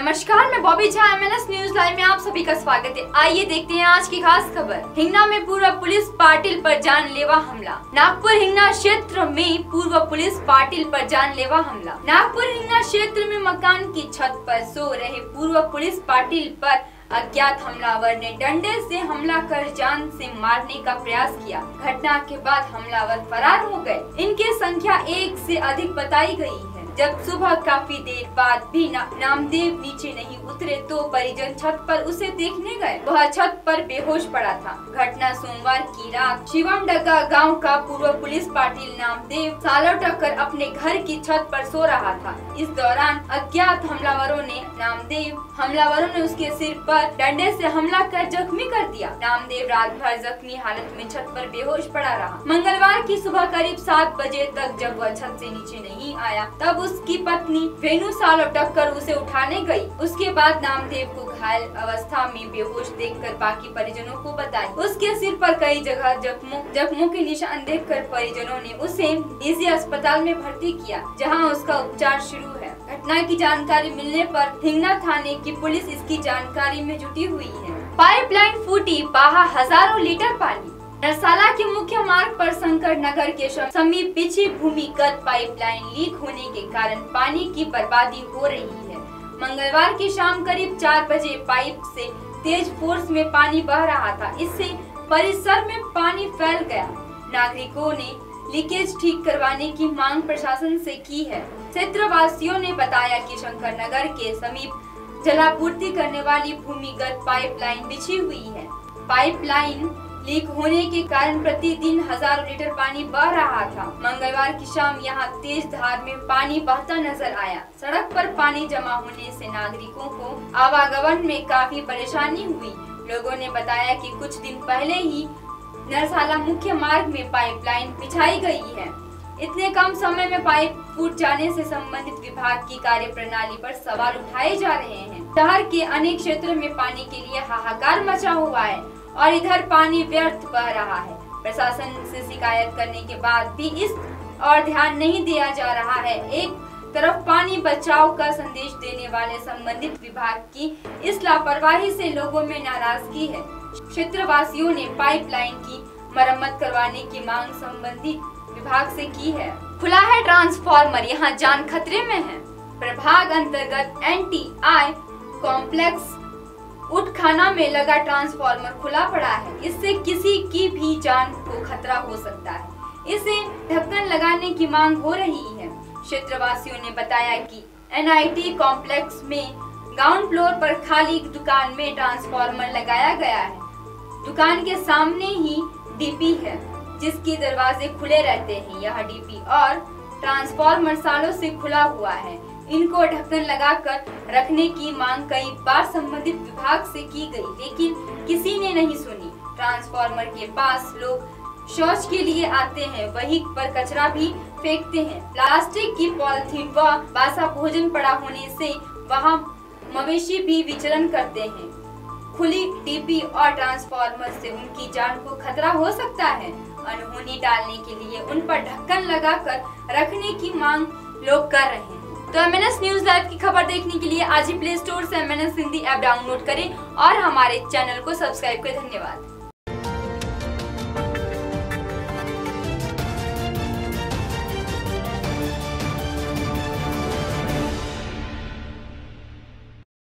नमस्कार, मैं Bobby Jha MNS news live में आप सभी का स्वागत है। आइए देखते हैं आज की खास खबर। हिंगना में पूर्व पुलिस पाटिल पर जानलेवा हमला। नागपुर हिंगना क्षेत्र में पूर्व पुलिस पाटिल पर जानलेवा हमला। नागपुर हिंगना क्षेत्र में मकान की छत पर सो रहे पूर्व पुलिस पाटिल पर अज्ञात हमलावर ने डंडे से हमला कर जान से मारने का प्रयास किया। घटना के बाद हमलावर फरार हो गए। इनकी संख्या 1 से अधिक बताई गई है। जब सुबह काफी देर बाद भी नामदेव नीचे नहीं उतरे तो परिजन छत पर उसे देखने गए। वह छत पर बेहोश पड़ा था। घटना सोमवार की रात शिवम डगा गांव का पूर्व पुलिस पाटिल नामदेव सालों टक्कर अपने घर की छत पर सो रहा था। इस दौरान अज्ञात हमलावरों ने उसके सिर पर डंडे से हमला कर जख्मी कर दिया। नामदेव रात भर जख्मी हालत में छत पर बेहोश पड़ा रहा। मंगलवार की सुबह करीब 7 बजे तक जब वह छत से नीचे नहीं आया तब उसकी पत्नी वेणु सालों टक्कर उसे उठाने गई। उसके बाद नामदेव को घायल अवस्था में बेहोश देखकर बाकी परिजनों को बताया। उसके सिर पर कई जगह जख्मों के निशान देखकर परिजनों ने उसे निजी अस्पताल में भर्ती किया, जहां उसका उपचार शुरू है। घटना की जानकारी मिलने पर हिंगना थाने की पुलिस इसकी जानकारी में जुटी हुई है। पाइपलाइन फूटी, बहा हजारों लीटर पानी। नरसाला के मुख्य मार्ग पर शंकर नगर के समीप बिछी भूमिगत पाइपलाइन लीक होने के कारण पानी की बर्बादी हो रही है। मंगलवार की शाम करीब 4 बजे पाइप से तेज फोर्स में पानी बह रहा था। इससे परिसर में पानी फैल गया। नागरिकों ने लीकेज ठीक करवाने की मांग प्रशासन से की है। क्षेत्रवासियों ने बताया कि शंकर नगर के समीप जलापूर्ति करने वाली भूमिगत पाइपलाइन बिछी हुई है। पाइपलाइन लीक होने के कारण प्रतिदिन हजारों लीटर पानी बह रहा था। मंगलवार की शाम यहां तेज धार में पानी बहता नजर आया। सड़क पर पानी जमा होने से नागरिकों को आवागमन में काफी परेशानी हुई। लोगों ने बताया कि कुछ दिन पहले ही नरसाला मुख्य मार्ग में पाइपलाइन बिछाई गई है। इतने कम समय में पाइप फूट जाने से संबंधित विभाग की कार्यप्रणाली पर सवाल उठाए जा रहे हैं। शहर के अनेक क्षेत्रों में पानी के लिए हाहाकार मचा हुआ है और इधर पानी व्यर्थ बह रहा है। प्रशासन से शिकायत करने के बाद भी इस और ध्यान नहीं दिया जा रहा है। एक तरफ पानी बचाओ का संदेश देने वाले संबंधित विभाग की इस लापरवाही से लोगों में नाराजगी है। क्षेत्रवासियों ने पाइपलाइन की मरम्मत करवाने की मांग संबंधित विभाग से की है। खुला है ट्रांसफार्मर, यहाँ जान खतरे में है। प्रभाग अंतर्गत NTI कॉम्प्लेक्स उटखाना में लगा ट्रांसफार्मर खुला पड़ा है। इससे किसी की भी जान को खतरा हो सकता है। इसे ढक्कन लगाने की मांग हो रही है। क्षेत्रवासियों ने बताया कि NIT कॉम्प्लेक्स में ग्राउंड फ्लोर पर खाली दुकान में ट्रांसफार्मर लगाया गया है। दुकान के सामने ही DP है, जिसके दरवाजे खुले रहते हैं। यह DP और ट्रांसफार्मर सालों से खुला हुआ है। इनको ढक्कन लगाकर रखने की मांग कई बार संबंधित विभाग से की गई, लेकिन किसी ने नहीं सुनी। ट्रांसफार्मर के पास लोग शौच के लिए आते हैं, वहीं पर कचरा भी फेंकते हैं। प्लास्टिक की पॉलिथीन व बासा भोजन पड़ा होने से वहां मवेशी भी विचरण करते हैं। खुली DP और ट्रांसफार्मर से उनकी जान को खतरा हो सकता है। अनहोनी टालने के लिए उन पर ढक्कन लगाकर रखने की मांग लोग कर रहे हैं। तो MNS न्यूज लाइव की खबर देखने के लिए आज ही प्ले स्टोर से MNS हिंदी ऐप डाउनलोड करें और हमारे चैनल को सब्सक्राइब करें। धन्यवाद।